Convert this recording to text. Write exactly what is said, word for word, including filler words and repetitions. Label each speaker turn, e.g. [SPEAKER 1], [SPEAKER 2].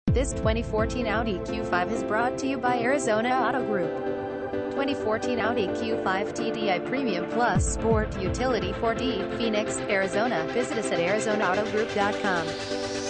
[SPEAKER 1] This twenty fourteen Audi Q five is brought to you by Arizona Auto Group. twenty fourteen Audi Q five T D I Premium Plus Sport Utility four D, Phoenix, Arizona. Visit us at arizona auto group dot com.